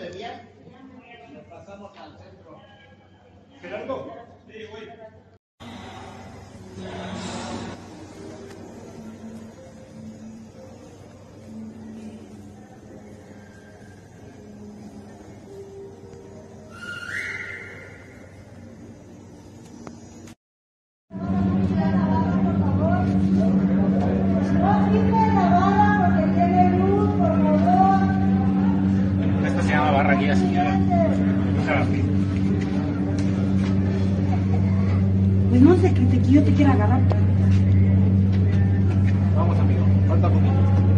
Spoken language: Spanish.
Pasamos al centro. Gerardo. Sí, güey. Esto se llama barra guía, señora. Pues no sé que yo te quiero agarrar. Vamos, amigo. Falta poquito.